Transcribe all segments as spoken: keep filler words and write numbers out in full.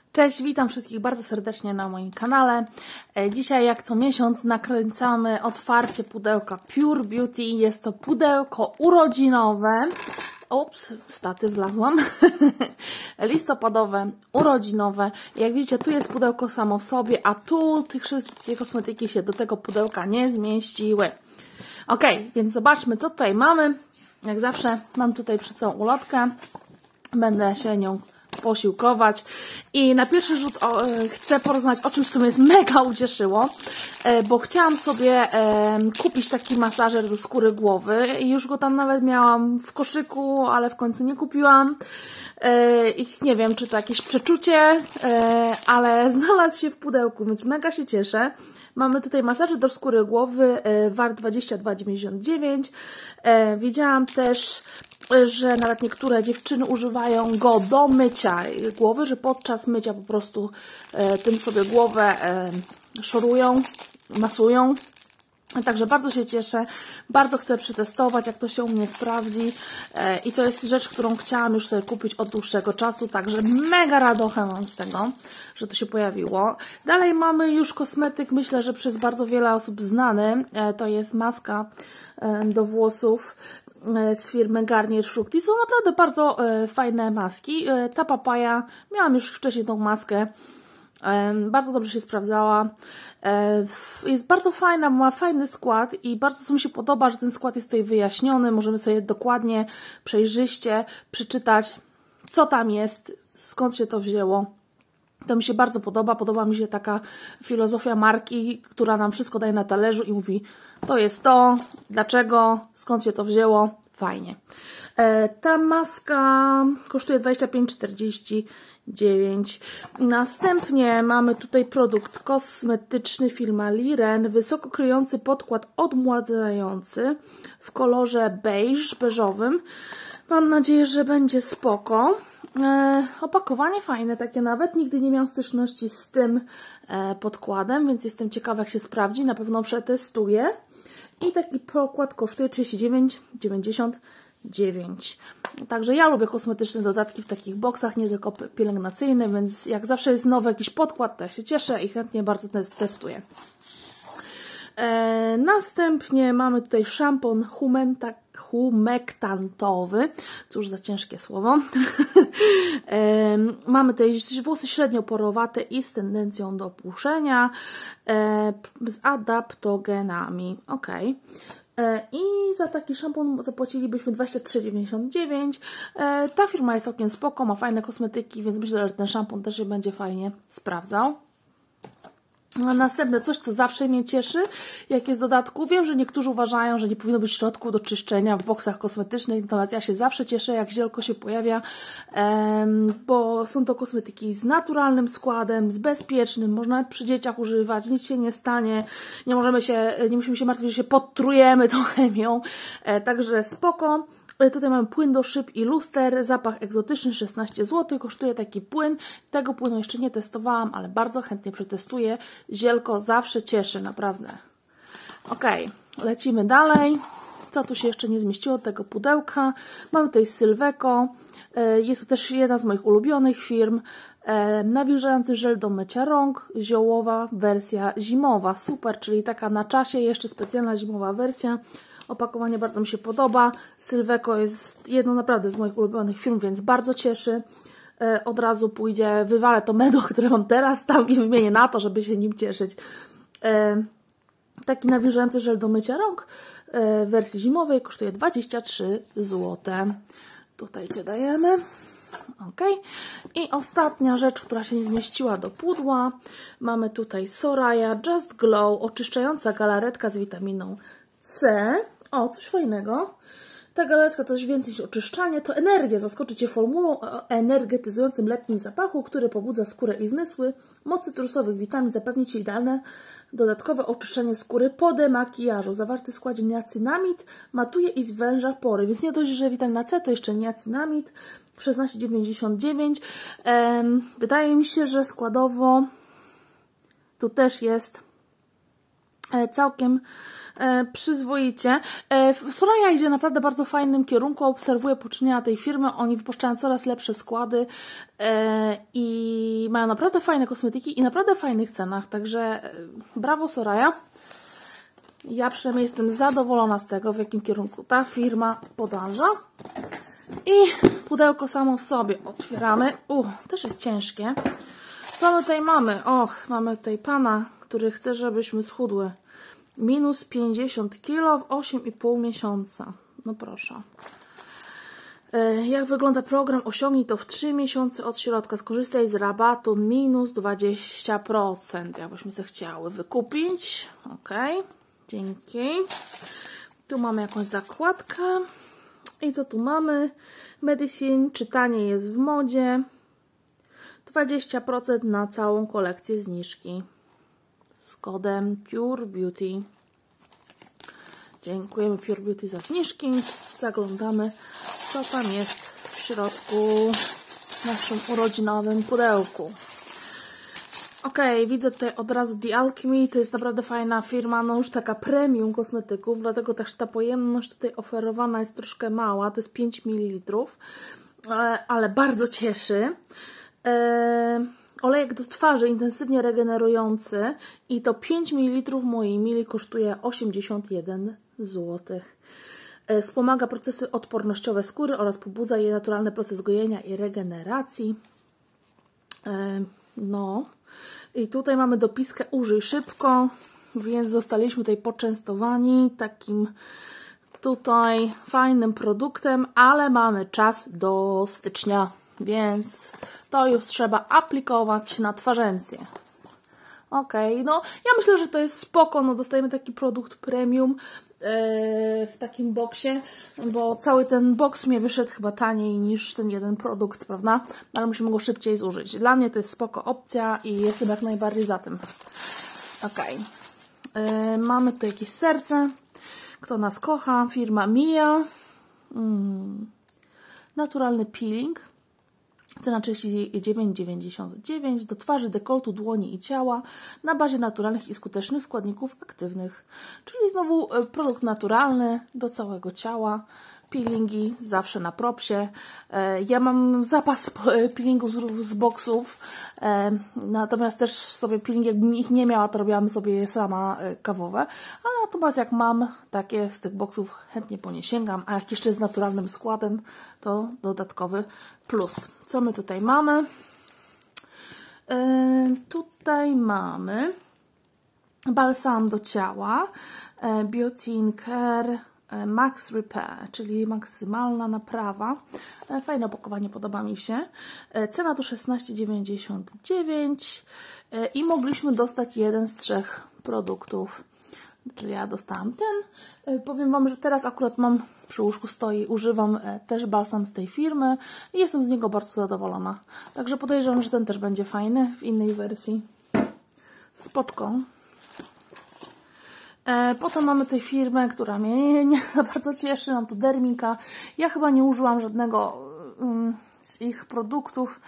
Cześć, witam wszystkich bardzo serdecznie na moim kanale. Dzisiaj jak co miesiąc nakręcamy otwarcie pudełka Pure Beauty. Jest to pudełko urodzinowe. Ups, staty wlazłam. Listopadowe, urodzinowe. Jak widzicie, tu jest pudełko samo w sobie, a tu tych wszystkie kosmetyki się do tego pudełka nie zmieściły. Ok, więc zobaczmy, co tutaj mamy. Jak zawsze mam tutaj przy całą ulotkę. Będę się nią posiłkować i na pierwszy rzut o, e, chcę porozmawiać o czymś, co mnie mega ucieszyło, e, bo chciałam sobie e, kupić taki masażer do skóry głowy i już go tam nawet miałam w koszyku, ale w końcu nie kupiłam e, i nie wiem, czy to jakieś przeczucie, e, ale znalazł się w pudełku, więc mega się cieszę. Mamy tutaj masażer do skóry głowy e, wart dwadzieścia dwa dziewięćdziesiąt dziewięć. E, widziałam też, że nawet niektóre dziewczyny używają go do mycia głowy, że podczas mycia po prostu e, tym sobie głowę e, szorują, masują. Także bardzo się cieszę, bardzo chcę przetestować, jak to się u mnie sprawdzi e, i to jest rzecz, którą chciałam już sobie kupić od dłuższego czasu, także mega radochę mam z tego, że to się pojawiło. Dalej mamy już kosmetyk, myślę, że przez bardzo wiele osób znany, e, to jest maska e, do włosów z firmy Garnier Fructis. Są naprawdę bardzo e, fajne maski. E, ta papaja, miałam już wcześniej tą maskę, e, bardzo dobrze się sprawdzała. E, jest bardzo fajna, ma fajny skład i bardzo co mi się podoba, że ten skład jest tutaj wyjaśniony. Możemy sobie dokładnie, przejrzyście przeczytać, co tam jest, skąd się to wzięło. To mi się bardzo podoba. Podoba mi się taka filozofia marki, która nam wszystko daje na talerzu i mówi, to jest to, dlaczego, skąd się to wzięło. Fajnie. E, ta maska kosztuje dwadzieścia pięć czterdzieści dziewięć. Następnie mamy tutaj produkt kosmetyczny firma Liren, wysoko kryjący podkład odmładzający w kolorze beige, beżowym. Mam nadzieję, że będzie spoko. E, opakowanie fajne takie nawet, nigdy nie miałam styczności z tym e, podkładem, więc jestem ciekawa, jak się sprawdzi, na pewno przetestuję. I taki podkład kosztuje trzydzieści dziewięć dziewięćdziesiąt dziewięć. Także ja lubię kosmetyczne dodatki w takich boksach, nie tylko pielęgnacyjne, więc jak zawsze jest nowy jakiś podkład, to ja się cieszę i chętnie bardzo testuję. E, następnie mamy tutaj szampon humektantowy. Cóż za ciężkie słowo. e, mamy tutaj włosy średnio porowate i z tendencją do puszenia, e, z adaptogenami. Ok. E, I za taki szampon zapłacilibyśmy dwadzieścia trzy dziewięćdziesiąt dziewięć. E, ta firma jest całkiem spoko, ma fajne kosmetyki, więc myślę, że ten szampon też się będzie fajnie sprawdzał. Następne coś, co zawsze mnie cieszy, jak jest w dodatku. Wiem, że niektórzy uważają, że nie powinno być środków do czyszczenia w boksach kosmetycznych, natomiast ja się zawsze cieszę, jak zielko się pojawia, bo są to kosmetyki z naturalnym składem, z bezpiecznym, można nawet przy dzieciach używać, nic się nie stanie, nie możemy się, nie musimy się martwić, że się podtrujemy tą chemią, także spoko. Tutaj mamy płyn do szyb i luster, zapach egzotyczny, szesnaście złotych, kosztuje taki płyn. Tego płynu jeszcze nie testowałam, ale bardzo chętnie przetestuję. Zielko zawsze cieszy, naprawdę. Ok, lecimy dalej. Co tu się jeszcze nie zmieściło do tego pudełka? Mamy tutaj Sylveco. Jest to też jedna z moich ulubionych firm. Nawilżający żel do mycia rąk, ziołowa wersja zimowa. Super, czyli taka na czasie, jeszcze specjalna zimowa wersja. Opakowanie bardzo mi się podoba. Sylveco jest jedną naprawdę z moich ulubionych firm, więc bardzo cieszy. E, od razu pójdzie, wywalę to mydło, które mam teraz tam i wymienię na to, żeby się nim cieszyć. E, taki nawilżający żel do mycia rąk e, w wersji zimowej kosztuje dwadzieścia trzy złote. Tutaj Cię dajemy. Ok. I ostatnia rzecz, która się nie zmieściła do pudła. Mamy tutaj Soraya Just Glow, oczyszczająca galaretka z witaminą C. O, coś fajnego. Ta galaretka to coś więcej niż oczyszczanie. To energia. Zaskoczy Cię formułą o energetyzującym letnim zapachu, który pobudza skórę i zmysły. Moc cytrusowych witamin zapewni Ci idealne dodatkowe oczyszczenie skóry po demakijażu. Zawarty w składzie niacynamid matuje i zwęża pory. Więc nie dość, że witamina C, to jeszcze niacynamid. szesnaście dziewięćdziesiąt dziewięć. Ehm, wydaje mi się, że składowo tu też jest całkiem e, przyzwoicie. E, Soraya idzie naprawdę bardzo fajnym kierunku, obserwuję poczynienia tej firmy, oni wypuszczają coraz lepsze składy e, i i mają naprawdę fajne kosmetyki i naprawdę fajnych cenach, także brawo Soraya. Ja przynajmniej jestem zadowolona z tego, w jakim kierunku ta firma podąża. I pudełko samo w sobie otwieramy. U, też jest ciężkie. Co my tutaj mamy? Och, mamy tutaj pana, który chce, żebyśmy schudły. Minus pięćdziesiąt kilo w osiem i pół miesiąca. No proszę. Jak wygląda program? Osiągnij to w trzy miesiące od środka. Skorzystaj z rabatu minus dwadzieścia procent. Jakbyśmy się chciały wykupić. Ok, dzięki. Tu mamy jakąś zakładkę. I co tu mamy? Medicine, czytanie jest w modzie. dwadzieścia procent na całą kolekcję zniżki. Z kodem Pure Beauty. Dziękujemy Pure Beauty za zniżki. Zaglądamy, co tam jest w środku w naszym urodzinowym pudełku. Ok, widzę tutaj od razu The Alchemy. To jest naprawdę fajna firma, no już taka premium kosmetyków, dlatego też ta pojemność tutaj oferowana jest troszkę mała. To jest pięć mililitrów, ale bardzo cieszy. Eee, olejek do twarzy intensywnie regenerujący i to pięć mililitrów, moi mili, kosztuje osiemdziesiąt jeden złotych. Eee, wspomaga procesy odpornościowe skóry oraz pobudza jej naturalny proces gojenia i regeneracji. Eee, no i tutaj mamy dopiskę użyj szybko, więc zostaliśmy tutaj poczęstowani takim tutaj fajnym produktem, ale mamy czas do stycznia, więc to już trzeba aplikować na twarzencję. Ok, no ja myślę, że to jest spoko, no dostajemy taki produkt premium yy, w takim boksie, bo cały ten boks mnie wyszedł chyba taniej niż ten jeden produkt, prawda? Ale musimy go szybciej zużyć. Dla mnie to jest spoko opcja i jestem jak najbardziej za tym. Ok, yy, mamy tu jakieś serce. Kto nas kocha? Firma Mia. Mm. Naturalny peeling. Cena trzydzieści dziewięć dziewięćdziesiąt dziewięć. Do twarzy, dekoltu, dłoni i ciała na bazie naturalnych i skutecznych składników aktywnych. Czyli znowu produkt naturalny do całego ciała. Peelingi zawsze na propsie. Ja mam zapas peelingów z boksów, natomiast też sobie peeling, jakbym ich nie miała, to robiłam sobie je sama kawowe, ale natomiast jak mam takie z tych boksów, chętnie po nie sięgam, a jak jeszcze z naturalnym składem, to dodatkowy plus. Co my tutaj mamy? Tutaj mamy balsam do ciała, Biotin Care Max Repair, czyli maksymalna naprawa. Fajne opakowanie, podoba mi się. Cena to szesnaście dziewięćdziesiąt dziewięć i mogliśmy dostać jeden z trzech produktów. Czyli ja dostałam ten. Powiem Wam, że teraz akurat mam przy łóżku stoi, używam też balsam z tej firmy i jestem z niego bardzo zadowolona. Także podejrzewam, że ten też będzie fajny w innej wersji. Spoczko. Potem mamy tę firmę, która mnie nie za bardzo cieszy. Mam tu Dermika. Ja chyba nie użyłam żadnego z ich produktów,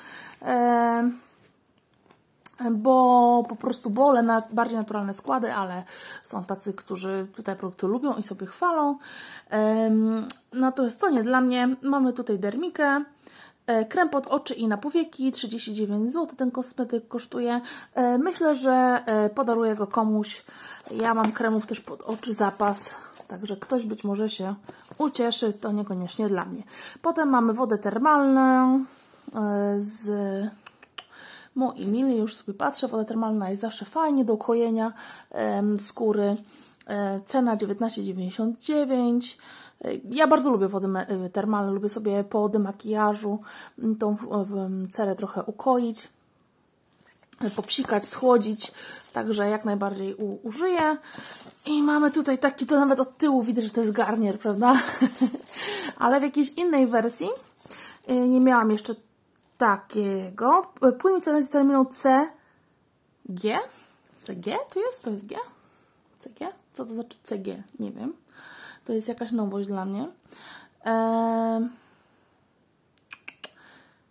bo po prostu wolę na bardziej naturalne składy, ale są tacy, którzy tutaj produkty lubią i sobie chwalą. Natomiast to nie dla mnie. Mamy tutaj Dermikę. Krem pod oczy i na powieki, trzydzieści dziewięć złotych ten kosmetyk kosztuje. Myślę, że podaruję go komuś. Ja mam kremów też pod oczy zapas, także ktoś być może się ucieszy, to niekoniecznie dla mnie. Potem mamy wodę termalną z moi mili, już sobie patrzę, woda termalna jest zawsze fajnie do ukojenia skóry. Cena dziewiętnaście dziewięćdziesiąt dziewięć. Ja bardzo lubię wody termalne, lubię sobie po demakijażu tą cerę trochę ukoić, popsikać, schłodzić, także jak najbardziej u, użyję. I mamy tutaj taki, to nawet od tyłu widać, że to jest garnier, prawda? Ale w jakiejś innej wersji nie miałam jeszcze takiego. Płyn micelarny z terminą C G? C G to jest? To jest G? C G? Co to znaczy C G? Nie wiem. To jest jakaś nowość dla mnie. Eee,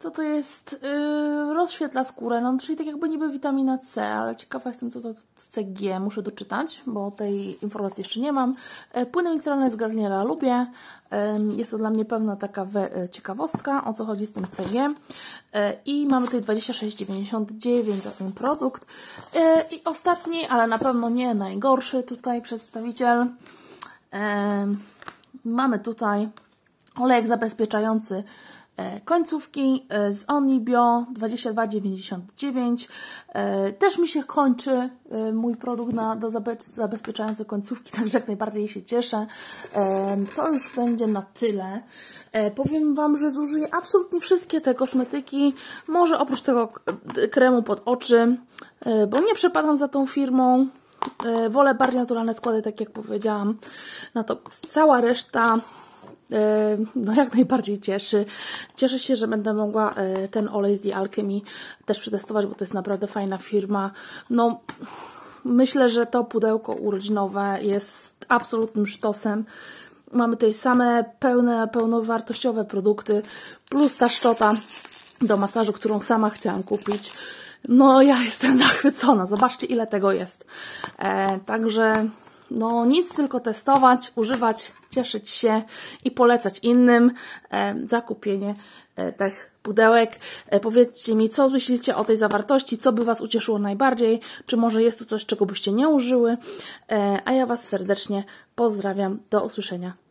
co to jest? Yy, rozświetla skórę, no czyli tak jakby niby witamina C, ale ciekawa jestem, co to C G, muszę doczytać, bo tej informacji jeszcze nie mam. Yy, płyny mineralne z Garniera lubię, yy, jest to dla mnie pewna taka we, yy, ciekawostka, o co chodzi z tym C G. Yy, I mamy tutaj dwadzieścia sześć dziewięćdziesiąt dziewięć za ten produkt. Yy, I ostatni, ale na pewno nie najgorszy tutaj przedstawiciel. Yy, mamy tutaj olejek zabezpieczający końcówki z Onibio dwadzieścia dwa dziewięćdziesiąt dziewięć. Też mi się kończy mój produkt na, do zabezpieczające końcówki, także jak najbardziej się cieszę. To już będzie na tyle. Powiem Wam, że zużyję absolutnie wszystkie te kosmetyki, może oprócz tego kremu pod oczy, bo nie przepadam za tą firmą. Wolę bardziej naturalne składy, tak jak powiedziałam. Natomiast cała reszta no jak najbardziej cieszy. Cieszę się, że będę mogła ten olej z The Alchemy też przetestować, bo to jest naprawdę fajna firma. No myślę, że to pudełko urodzinowe jest absolutnym sztosem. Mamy tutaj same pełne, pełnowartościowe produkty, plus ta szczota do masażu, którą sama chciałam kupić. No ja jestem zachwycona. Zobaczcie, ile tego jest. E, także no nic, tylko testować, używać, cieszyć się i polecać innym e, zakupienie e, tych pudełek. E, powiedzcie mi, co myślicie o tej zawartości, co by Was ucieszyło najbardziej, czy może jest tu coś, czego byście nie użyły. E, a ja Was serdecznie pozdrawiam. Do usłyszenia.